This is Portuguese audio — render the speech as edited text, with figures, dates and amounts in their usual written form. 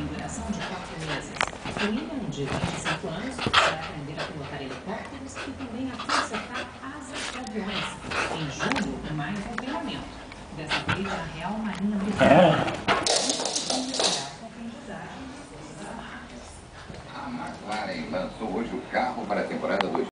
tem duração de 4 meses. O William, de 25 anos, vai aprender a pilotar helicópteros e também a consertar asas de aviões. Em julho, mais um treinamento. Dessa vez, a Real Marinha Britânica. A McLaren lançou hoje o carro para a temporada 2020.